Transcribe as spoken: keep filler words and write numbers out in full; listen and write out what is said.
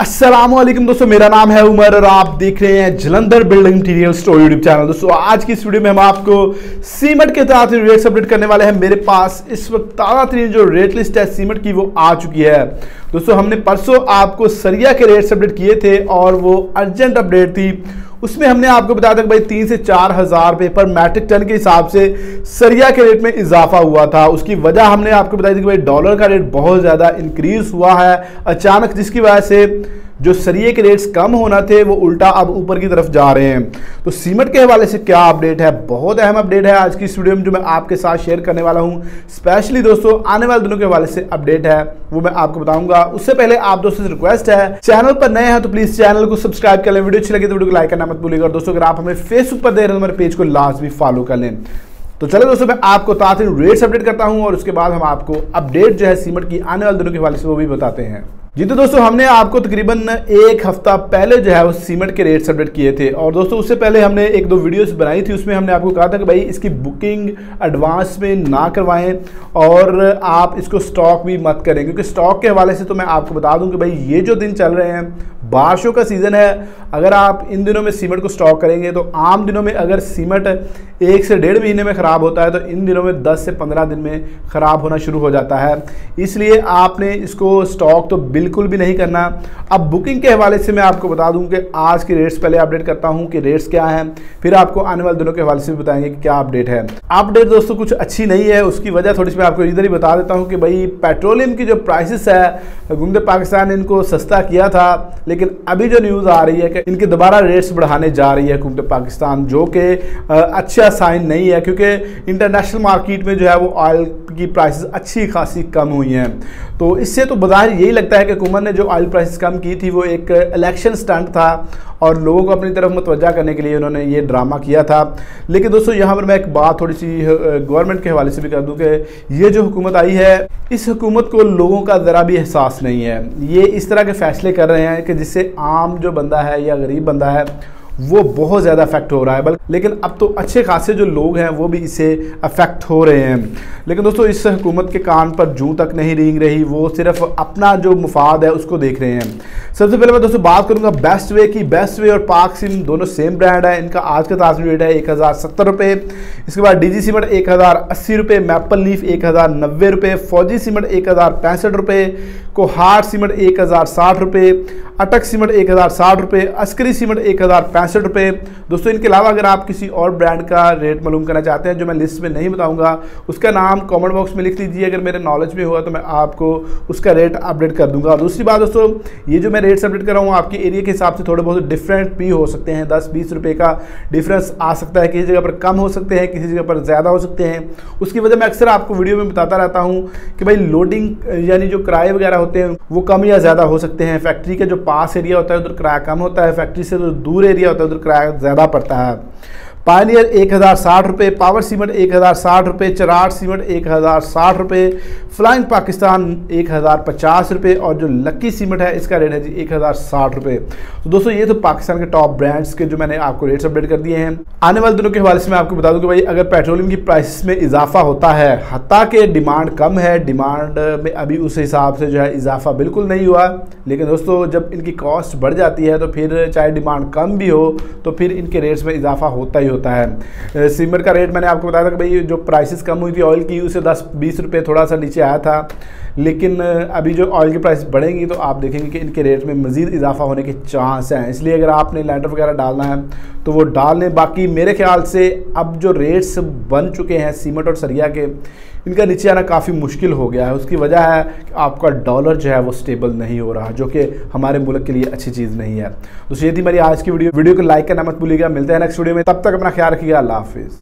अस्सलामुअलैकुम दोस्तों, मेरा नाम है उमर और आप देख रहे हैं Jalandhar building material store YouTube channel. दोस्तों आज की इस वीडियो में हम आपको सीमेंट के साथ रेट्स अपडेट करने वाले हैं। मेरे पास इस वक्त ताज़ा तरीन जो रेट लिस्ट है सीमेंट की वो आ चुकी है। दोस्तों हमने परसों आपको सरिया के रेट्स अपडेट किए थे और वो अर्जेंट अपडेट थी। उसमें हमने आपको बताया था कि भाई तीन से चार हजार रुपये पर मैट्रिक टन के हिसाब से सरिया के रेट में इजाफा हुआ था। उसकी वजह हमने आपको बताई थी कि भाई डॉलर का रेट बहुत ज़्यादा इंक्रीज हुआ है अचानक, जिसकी वजह से जो सरिये के रेट्स कम होना थे वो उल्टा अब ऊपर की तरफ जा रहे हैं। तो सीमेंट के हवाले से क्या अपडेट है, बहुत अहम अपडेट है आज की इस वीडियो में जो मैं आपके साथ शेयर करने वाला हूं। स्पेशली दोस्तों आने वाले दिनों के हवाले से अपडेट है वो मैं आपको बताऊंगा। उससे पहले आप दोस्तों से रिक्वेस्ट है, चैनल पर नए हैं तो प्लीज चैनल को सब्सक्राइब कर लें, वीडियो अच्छी लगी तो वीडियो को लाइक करना मत भूलिएगा। और दोस्तों अगर आप हमें फेसबुक पर देख रहे हैं तो हमारे पेज को लाजमी फॉलो कर लें। तो चलो दोस्तों मैं आपको ताज़ा रेट्स अपडेट करता हूं और उसके बाद हम आपको अपडेट जो है सीमेंट की आने वाले दिनों के हवाले से वो भी बताते हैं। जी तो दोस्तों हमने आपको तकरीबन एक हफ्ता पहले जो है वो सीमेंट के रेट्स अपडेट किए थे और दोस्तों उससे पहले हमने एक दो वीडियोस बनाई थी। उसमें हमने आपको कहा था कि भाई इसकी बुकिंग एडवांस में ना करवाएं और आप इसको स्टॉक भी मत करें, क्योंकि स्टॉक के हवाले से तो मैं आपको बता दूं कि भाई ये जो दिन चल रहे हैं बारिशों का सीज़न है, अगर आप इन दिनों में सीमेंट को स्टॉक करेंगे तो आम दिनों में अगर सीमेंट एक से डेढ़ महीने में ख़राब होता है तो इन दिनों में दस से पंद्रह दिन में ख़राब होना शुरू हो जाता है। इसलिए आपने इसको स्टॉक तो बिल्कुल भी नहीं करना। अब बुकिंग के हवाले से मैं आपको बता दूं कि आज के रेट्स पहले अपडेट करता हूं कि रेट्स क्या हैं, फिर आपको आने वाले दिनों के हवाले से भी बताएंगे कि क्या अपडेट है। अपडेट दोस्तों कुछ अच्छी नहीं है, उसकी वजह थोड़ी सी मैं आपको इधर ही बता देता हूं कि भाई पेट्रोलियम की जो प्राइसेस है हुकूमत पाकिस्तान ने इनको सस्ता किया था, लेकिन अभी जो न्यूज़ आ रही है कि इनके दोबारा रेट्स बढ़ाने जा रही है हुकूमत पाकिस्तान, जो कि अच्छा साइन नहीं है, क्योंकि इंटरनेशनल मार्केट में जो है वो ऑयल की प्राइसेस अच्छी खासी कम हुई हैं। तो इससे तो बाजार यही लगता है कि हुकूमत ने जो ऑयल प्राइसेस कम की थी वो एक इलेक्शन स्टंट था और लोगों को अपनी तरफ मुतवज्जा करने के लिए उन्होंने ये ड्रामा किया था। लेकिन दोस्तों यहाँ पर मैं एक बात थोड़ी सी गवर्नमेंट के हवाले से भी कर दूँ कि ये जो हुकूमत आई है इस हुकूमत को लोगों का ज़रा भी एहसास नहीं है। ये इस तरह के फैसले कर रहे हैं कि जिससे आम जो बंदा है या गरीब बंदा है वो बहुत ज़्यादा अफेक्ट हो रहा है, बल्कि लेकिन अब तो अच्छे खासे जो लोग हैं वो भी इससे अफेक्ट हो रहे हैं। लेकिन दोस्तों इस हुकूमत के कान पर जूं तक नहीं रेंग रही, वो सिर्फ अपना जो मुफाद है उसको देख रहे हैं। सबसे पहले मैं दोस्तों बात करूंगा बेस्ट वे की। बेस्ट वे और पाक सिम दोनों सेम ब्रांड है, इनका आज का ताज़ा रेट है एक हज़ार सत्तर रुपये। इसके बाद डी जी सीमेंट एक हज़ार अस्सी रुपये, मैपल लीफ एक हज़ार नब्बे रुपये, फौजी सीमेंट एक हज़ार पैंसठ रुपये, कोहार सीमेंट एक हज़ार साठ रुपये, अटक सीमेंट एक हज़ार साठ रुपये, अस्करी सीमेंट एक हज़ार पैंसठ रुपये। दोस्तों इनके अलावा अगर आप किसी और ब्रांड का रेट मालूम करना चाहते हैं जो मैं लिस्ट में नहीं बताऊंगा, उसका नाम कमेंट बॉक्स में लिख लीजिए, अगर मेरे नॉलेज में हुआ तो मैं आपको उसका रेट अपडेट कर दूंगा। दूसरी बात दोस्तों, ये जो मैं रेट्स अपडेट कर रहा हूँ आपके एरिया के हिसाब से थोड़े बहुत डिफरेंट भी हो सकते हैं, दस बीस रुपये का डिफरेंस आ सकता है, किसी जगह पर कम हो सकते हैं, किसी जगह पर ज़्यादा हो सकते हैं। उसकी वजह मैं अक्सर आपको वीडियो में बताता रहता हूँ कि भाई लोडिंग यानी जो किराए वगैरह होते हैं वो कम या ज़्यादा हो सकते हैं। फैक्ट्री का जो पास एरिया होता है उधर किराया कम होता है, फैक्ट्री से जो दूर एरिया होता है उधर किराया ज़्यादा पड़ता है। पायनियर एक हज़ार साठ रुपये, पावर सीमेंट एक हज़ार साठ रुपये, चराट सीमेंट एक हज़ार साठ रुपये, फ्लाइंग पाकिस्तान एक हज़ार पचास रुपये और जो लक्की सीमेंट है इसका रेट है जी एक हज़ार साठ रुपये। तो दोस्तों ये तो पाकिस्तान के टॉप ब्रांड्स के जो मैंने आपको रेट्स अपडेट कर दिए हैं। आने वाले दिनों के हवाले से मैं आपको बता दूं कि भाई अगर पेट्रोलियम की प्राइस में इजाफा होता है, हत्ता के डिमांड कम है, डिमांड में अभी उस हिसाब से जो है इजाफा बिल्कुल नहीं हुआ, लेकिन दोस्तों जब इनकी कॉस्ट बढ़ जाती है तो फिर चाहे डिमांड कम भी हो तो फिर इनके रेट्स में इजाफा होता ही होता है। सीमेंट का रेट मैंने आपको बताया था कि भाई जो प्राइसेस कम हुई थी ऑयल की उसे दस बीस रुपये थोड़ा सा नीचे आया था, लेकिन अभी जो ऑयल की प्राइस बढ़ेंगी तो आप देखेंगे कि इनके रेट में मज़ीद इजाफा होने के चांस हैं। इसलिए अगर आपने लैंडर वगैरह डालना है तो वो डाल लें। बाकी मेरे ख्याल से अब जो रेट्स बन चुके हैं सीमेंट और सरिया के, इनका नीचे आना काफ़ी मुश्किल हो गया है। उसकी वजह है कि आपका डॉलर जो है वो स्टेबल नहीं हो रहा, जो कि हमारे मुल्क के लिए अच्छी चीज़ नहीं है। तो ये थी मेरी आज की वीडियो वीडियो को लाइक करना मत भूलिएगा। मिलते हैं नेक्स्ट वीडियो में, तब तक अपना ख्याल रखिएगा। अल्लाह हाफिज़।